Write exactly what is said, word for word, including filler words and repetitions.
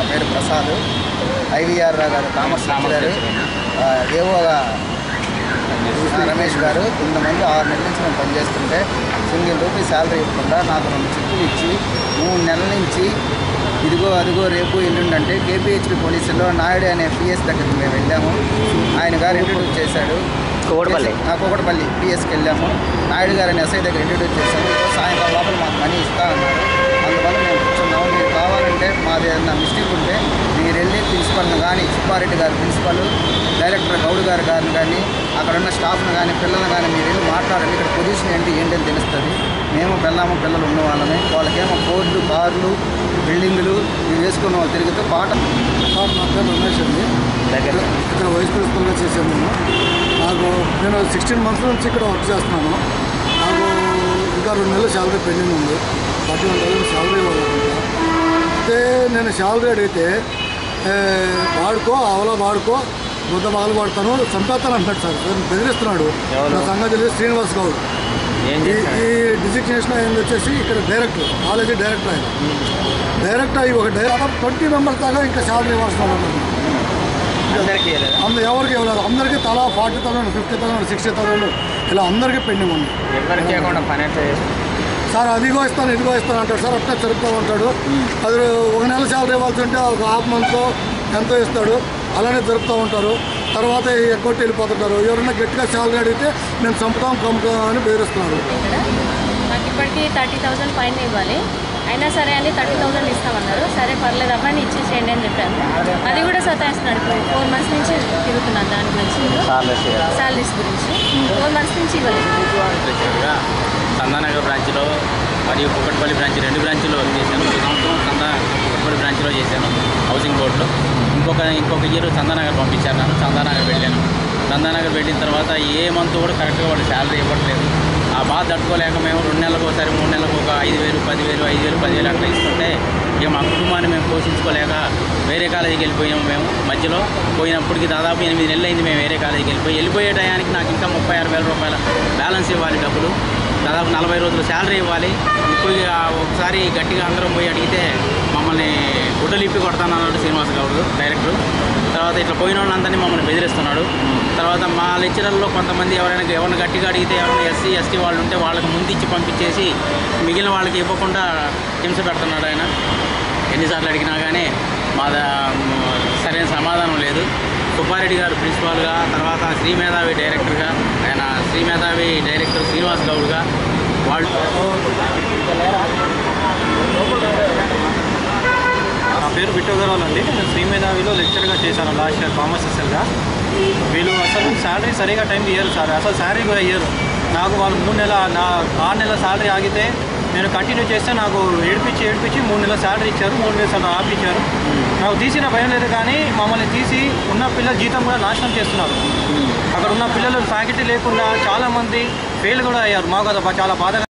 పేరు ప్రసాద్, ఐవీఆర్ గారు commerce lecturer, ఏవోగా రమేష్ గారు. ఇంతమంది ఆరు నెలల నుంచి మేము పనిచేస్తుంటే సింగిల్ రూపీ శాలరీ ఇవ్వకుండా నాకు రెండు చెక్కులు ఇచ్చి మూడు నెలల నుంచి ఇదిగో అదిగో రేపు ఎల్లుండి అంటే కేపీహెచ్పీ పోలీసుల్లో నాయుడు అనే పిఎస్ దగ్గరికి మేము వెళ్ళాము. ఆయన గారు ఇంట్రడ్యూస్ చేశాడు. కోకటపల్లి కోకటపల్లి పిఎస్కి వెళ్ళాము. నాయుడు గారు అని ఎస్ఐ దగ్గర ఇంట్రడ్యూస్ చేశాము. సాయంకాలం లోపల మాకు మనీ ఇస్తా అన్నారు. అందువల్ల మేము కూర్చున్నాము. మీరు కావాలంటే మాది ఏదైనా మిస్టేక్ ఉంటే మీరు వెళ్ళి ప్రిన్సిపల్ని కానీ, సుబ్బారెడ్డి గారు ప్రిన్సిపల్, డైరెక్టర్ గౌడ్ గారు గారిని కానీ, అక్కడ ఉన్న స్టాఫ్ని కానీ, పిల్లల్ని కానీ మీరు వెళ్ళి మాట్లాడండి. ఇక్కడ పొజిషన్ ఏంటి ఏంటని తెలుస్తుంది. మేము పిల్లము పిల్లలు ఉన్న వాళ్ళమే. వాళ్ళకేమో బోర్డు, కార్లు, బిల్డింగులు ఇవి వేసుకున్న వాళ్ళు తిరుగుతూ పాట. సార్ నా పేరు రమేష్ అండి. ఇక్కడ వైస్ ప్రిన్సిపల్గా చేశాను నేను. నాకు నేను సిక్స్టీన్ మంత్స్ నుంచి ఇక్కడ వర్క్ చేస్తున్నాను. నాకు ఇంకా రెండు నెలలు శాలరీ పెండింగ్ ఉంది. ఫార్టీ వన్ థౌసండ్ శాలరీ ఇవ్వాలనుకుంటా. అయితే నేను శాలరీ అడిగితే వాడుకో అవలా వాడుకో ముద్ద బాగా పడతాను చంపేస్తాను అంటాడు సార్. బెదిరిస్తున్నాడు. నా సంగతి తెలియదు శ్రీనివాస్ గౌడ్. ఈ డిజిగ్నేషన్ అయింది వచ్చేసి ఇక్కడ డైరెక్టర్, కాలేజీ డైరెక్టర్. ఆయన డైరెక్టర్ అయ్యి ఒక డైరెక్టర్ ట్వంటీ మెంబర్స్ దాకా ఇంకా శాలరీ ఇవ్వాల్సిన వాళ్ళు అందరూ ఎవరికి ఇవ్వలేదు. అందరికీ తలా forty thousand, fifty thousand, sixty thousand ఇలా అందరికీ పెండింగ్ ఉంది. సార్ అదిగో ఇస్తాను ఇదిగో ఇస్తాను అంటాడు సార్. అట్లా జరుపుతూ ఉంటాడు. అది ఒక నెల శాలరీ ఇవ్వాల్సి ఉంటే ఒక హాఫ్ మంత్లో ఎంతో ఇస్తాడు. అలానే జరుపుతూ ఉంటారు. తర్వాత ఎగ్గొట్టి వెళ్ళిపోతుంటారు. ఎవరైనా గట్టిగా శాలరీ అడిగితే మేము చంపుతాం చంపుతాం అని బెదిరిస్తున్నారు. నాకు ఇప్పటికీ థర్టీ థౌసండ్ పైన ఇవ్వాలి. అయినా సరే అని థర్టీ థౌసండ్ ఇస్తామన్నారు. సరే పర్లేదు అబ్బాయి ఇచ్చేసేయండి అని చెప్పాను. అది కూడా సతాయిస్తున్నాడు. ఇప్పుడు ఫోర్ మంత్స్ నుంచి తిరుగుతున్నాను దాని గురించి, శాలరీస్ గురించి. ఫోర్ మంత్స్ నుంచి ఇవ్వలేదు. చందానగర్ బ్రాంచ్లో మరియు కుక్కట్పల్లి బ్రాంచ్ రెండు బ్రాంచ్లో చేశాను. ఈ సంవత్సరం చందా కుక్కట్పల్లి బ్రాంచ్లో చేశాను హౌసింగ్ బోర్డులో. ఇంకొక ఇంకొక ఇయర్ చందానగర్ పంపించాను. నన్ను చందానగర్ వెళ్ళాను. చందానగర్ వెళ్ళిన తర్వాత ఏ మంత్ కూడా కరెక్ట్గా వాళ్ళు శాలరీ ఇవ్వట్లేదు. ఆ బాధ తట్టుకోలేక మేము రెండు నెలలకు ఒకసారి మూడు నెలలకు ఒక ఐదు వేలు పదివేలు ఐదు వేలు పదివేలు అట్లా ఇస్తుంటే ఇక మా కుటుంబాన్ని మేము పోషించుకోలేక వేరే కాలేజీకి వెళ్ళిపోయాము. మేము మధ్యలో పోయినప్పటికి దాదాపు ఎనిమిది నెలలు అయింది మేము వేరే కాలేజీకి వెళ్ళిపోయి. వెళ్ళిపోయే టయానికి నాకు ఇంకా ముప్పై ఆరు వేల రూపాయల బ్యాలెన్స్ ఇవ్వాలి. డబ్బులు దాదాపు నలభై రోజులు శాలరీ ఇవ్వాలి. ఇప్పుడు ఒకసారి గట్టిగా అందరం పోయి అడిగితే మమ్మల్ని గుడ్డలు ఇప్పి కొడతాను అన్నాడు శ్రీనివాస్ గౌడ్ డైరెక్టర్. తర్వాత ఇట్లా పోయిన వాళ్ళందరినీ మమ్మల్ని బెదిరిస్తున్నాడు. తర్వాత మా లెక్చరర్లో కొంతమంది ఎవరైనా ఎవరిని గట్టిగా అడిగితే ఎవరైనా ఎస్సీ ఎస్టీ వాళ్ళు ఉంటే వాళ్ళకి ముందు ఇచ్చి పంపించేసి మిగిలిన వాళ్ళకి ఇవ్వకుండా హింస పెడుతున్నాడు ఆయన. ఎన్నిసార్లు అడిగినా కానీ మా సరైన సమాధానం లేదు. సుబ్బారెడ్డి గారు ప్రిన్సిపాల్గా, తర్వాత శ్రీ మేధావి డైరెక్టర్గా, ఆయన శ్రీ మేధావి డైరెక్టర్ శ్రీనివాస్ గౌడ్గా వాళ్ళు. నా పేరు బిట్టోగరాలు అండి. నేను శ్రీ మేధావిలో లెక్చర్గా చేశాను లాస్ట్ ఇయర్ కామర్స్ ఎస్ఎల్గా. వీళ్ళు అసలు శాలరీ సరిగా టైంకి ఇయ్యరు సార్. అసలు శాలరీ కూడా ఇయ్యరు నాకు. వాళ్ళు మూడు నెలల నా ఆరు నెలల శాలరీ ఆగితే నేను కంటిన్యూ చేస్తే నాకు ఏడిపించి ఏడిపించి మూడు నెలల శాలరీ ఇచ్చారు. మూడు నెలల శాలరీ ఆపిచ్చారు. నాకు తీసిన భయం లేదు కానీ మమ్మల్ని తీసి ఉన్న పిల్లల జీతం కూడా నాశనం చేస్తున్నారు. అక్కడ ఉన్న పిల్లలు ఫ్యాకల్టీ లేకుండా చాలామంది ఫెయిల్ కూడా అయ్యారు. మాకు అది చాలా బాధగా